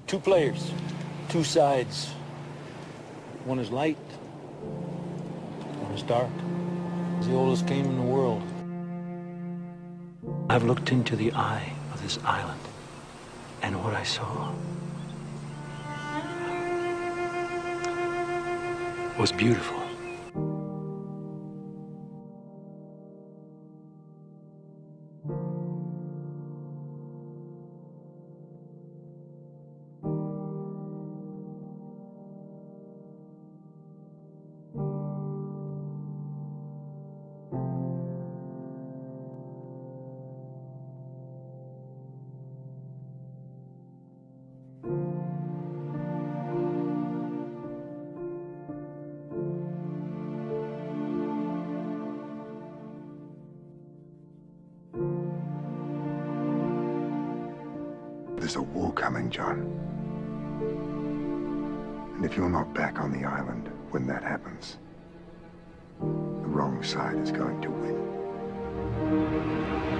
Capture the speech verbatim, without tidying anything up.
Two players, two sides. One is light, one is dark. It's the oldest game in the world. I've looked into the eye of this island, and what I saw was beautiful. There's a war coming, John. And if you're not back on the island when that happens, the wrong side is going to win.